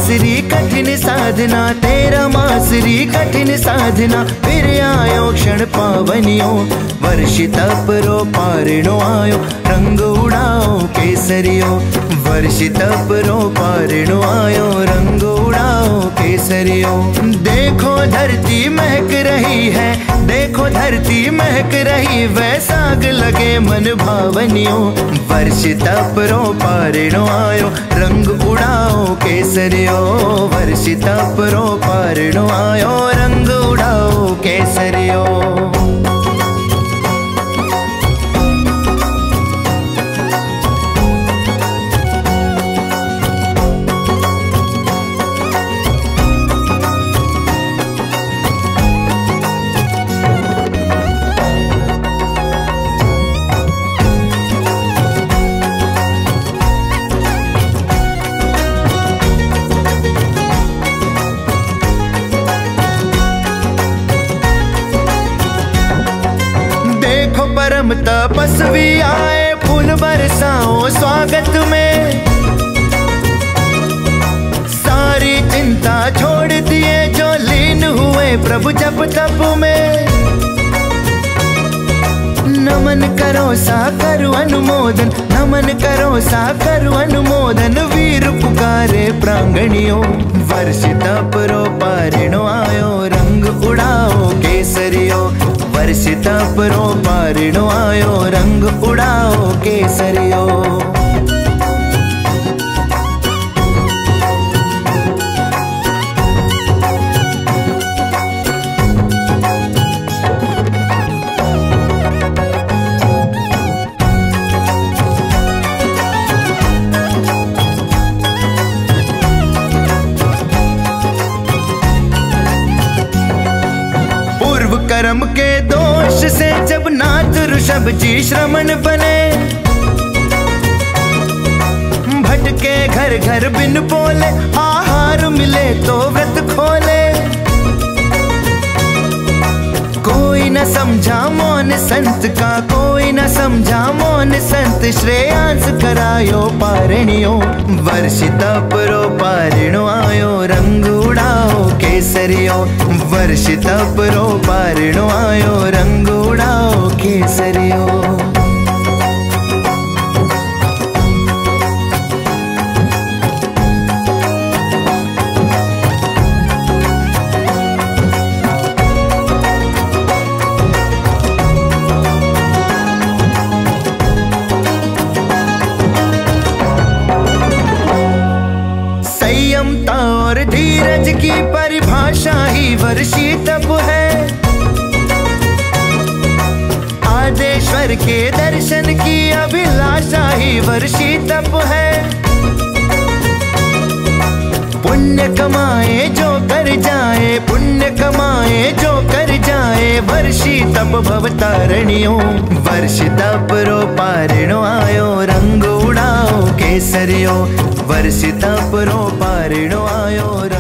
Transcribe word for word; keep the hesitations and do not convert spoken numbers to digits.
मासरी कठिन साधना, तेरा मासरी कठिन साधना, फिर आयो क्षण पावनियो, वर्षित परो पारणो आयो, रंग उड़ाओ केसरियो, वर्षित परो पारणो आयो, रंग उड़ाओ केसरियो। देखो धरती महक रही है, देखो धरती महक रही, वैसाग लगे मन भावनियो, वर्षित परो पारणो आयो, रंग उड़ाओ केसरियो, वर्षित परो पारणो आयो, रंग उड़ाओ केसरियो। परम तपस्वी आए, फूल बरसाओ स्वागत में, सारी चिंता छोड़ दिए जो लीन हुए प्रभु जप तप में। नमन करो साकर अनुमोदन, नमन करो साकर अनुमोदन, वीर पुकारे प्रांगणियों, वर्षित परो पारणो आयो, रंग उड़ाओ केसरियो, वर्षित परो पारणो आयो, रंग उड़ाओ केसरियो। कर्म के दोष से जब नाथ ऋषभ जी श्रमण बने, भटके घर घर बिन बोले, आहार मिले तो व्रत खोले। कोई न समझा मौन संत का, कोई न समझा मौन संत, श्रेयांस करायो पारणियो, वर्षित परो पारणो आयो, रंग उड़ाओ केसरियो, वर्षित परो पारणो आयो, रंग उड़ाओ केसरियो। संयमता और धीरज की परिभाषा ही वर्षी तप है, आदेश्वर के दर्शन की अभिलाषा ही वर्षी तप है। पुण्य कमाए जो कर जाए, पुण्य कमाए जो कर जाए, वर्षी तप भवतारणियों, वर्षित परो पारणो आयो, रंग उड़ाओ केसरियो, वर्षित परो पारणो आयो।